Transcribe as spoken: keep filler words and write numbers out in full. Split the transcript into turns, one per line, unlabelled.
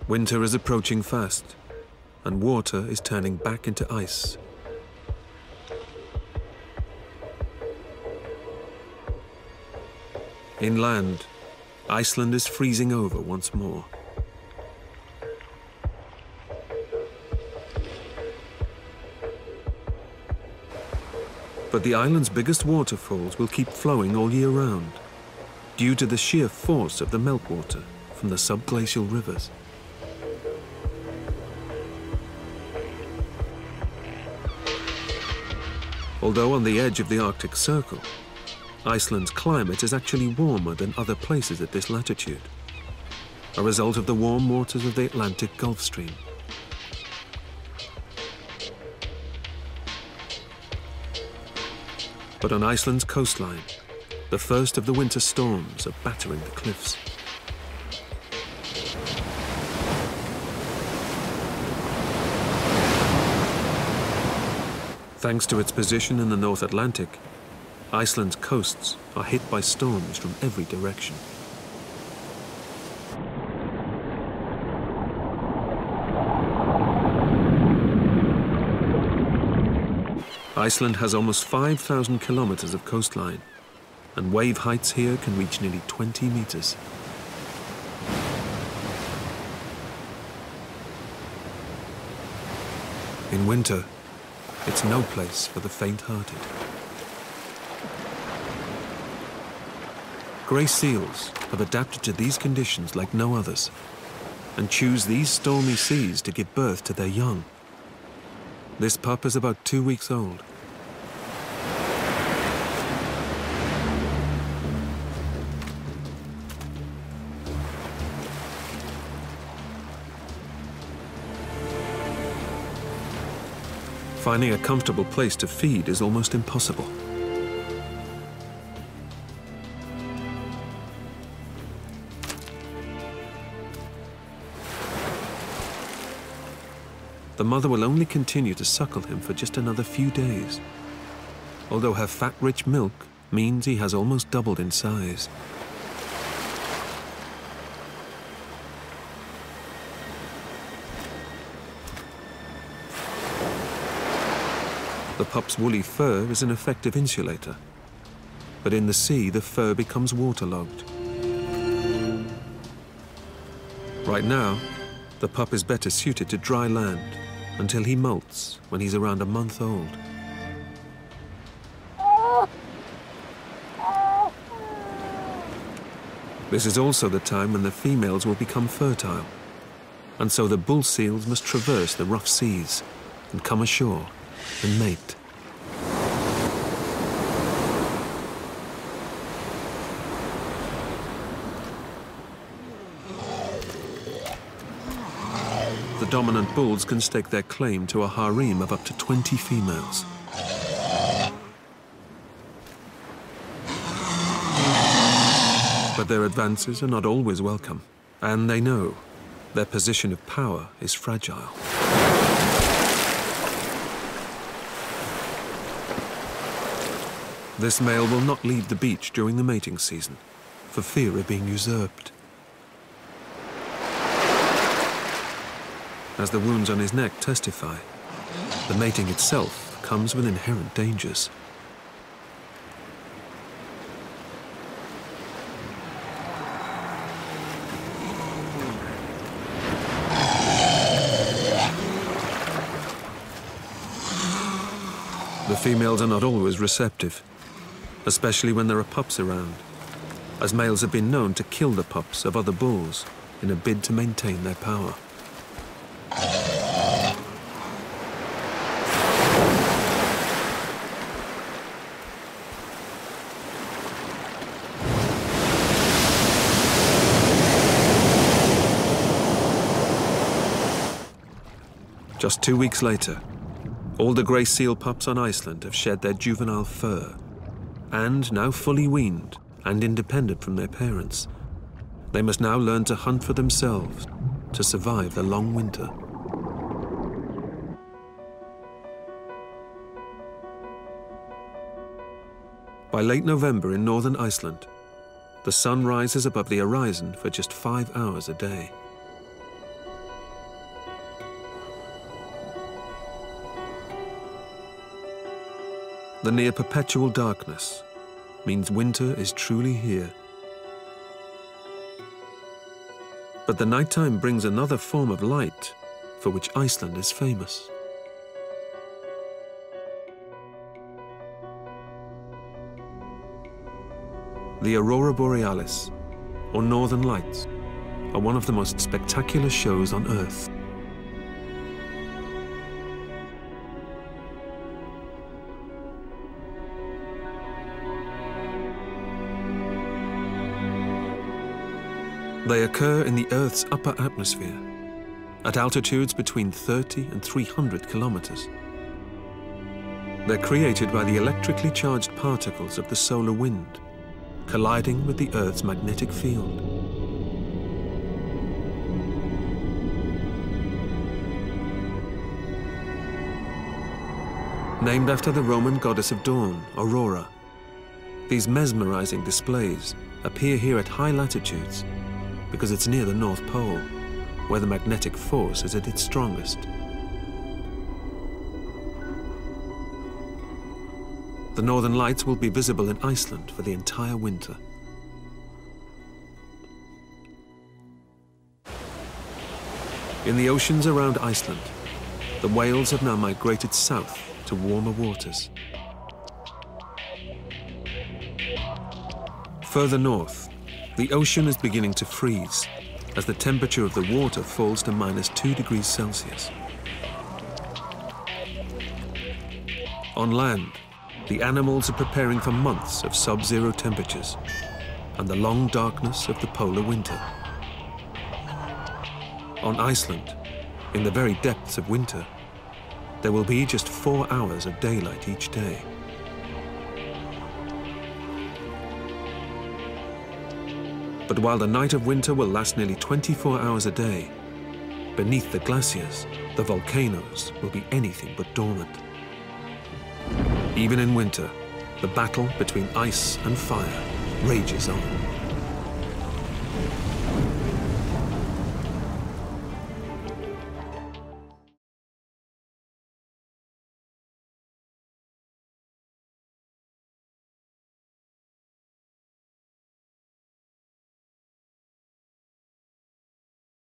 Winter is approaching fast, and water is turning back into ice. Inland, Iceland is freezing over once more. But the island's biggest waterfalls will keep flowing all year round, due to the sheer force of the meltwater from the subglacial rivers. Although on the edge of the Arctic Circle, Iceland's climate is actually warmer than other places at this latitude, a result of the warm waters of the Atlantic Gulf Stream. But on Iceland's coastline, the first of the winter storms are battering the cliffs. Thanks to its position in the North Atlantic, Iceland's coasts are hit by storms from every direction. Iceland has almost five thousand kilometers of coastline, and wave heights here can reach nearly twenty meters. In winter, it's no place for the faint-hearted. Grey seals have adapted to these conditions like no others, and choose these stormy seas to give birth to their young. This pup is about two weeks old. Finding a comfortable place to feed is almost impossible. The mother will only continue to suckle him for just another few days, although her fat-rich milk means he has almost doubled in size. The pup's woolly fur is an effective insulator, but in the sea the fur becomes waterlogged. Right now, the pup is better suited to dry land until he molts when he's around a month old. This is also the time when the females will become fertile, and so the bull seals must traverse the rough seas and come ashore and mate. The dominant bulls can stake their claim to a harem of up to twenty females. But their advances are not always welcome, and they know their position of power is fragile. This male will not leave the beach during the mating season, for fear of being usurped. As the wounds on his neck testify, the mating itself comes with inherent dangers. The females are not always receptive, especially when there are pups around, as males have been known to kill the pups of other bulls in a bid to maintain their power. Just two weeks later, all the grey seal pups on Iceland have shed their juvenile fur, and now fully weaned and independent from their parents, they must now learn to hunt for themselves to survive the long winter. By late November in northern Iceland, the sun rises above the horizon for just five hours a day. The near-perpetual darkness means winter is truly here. But the nighttime brings another form of light for which Iceland is famous. The Aurora Borealis, or Northern Lights, are one of the most spectacular shows on Earth. They occur in the Earth's upper atmosphere, at altitudes between thirty and three hundred kilometers. They're created by the electrically charged particles of the solar wind, colliding with the Earth's magnetic field. Named after the Roman goddess of dawn, Aurora, these mesmerizing displays appear here at high latitudes because it's near the North Pole, where the magnetic force is at its strongest. The Northern Lights will be visible in Iceland for the entire winter. In the oceans around Iceland, the whales have now migrated south to warmer waters. Further north, the ocean is beginning to freeze as the temperature of the water falls to minus two degrees Celsius. On land, the animals are preparing for months of sub-zero temperatures and the long darkness of the polar winter. On Iceland, in the very depths of winter, there will be just four hours of daylight each day. But while the night of winter will last nearly twenty-four hours a day, beneath the glaciers, the volcanoes will be anything but dormant. Even in winter, the battle between ice and fire rages on.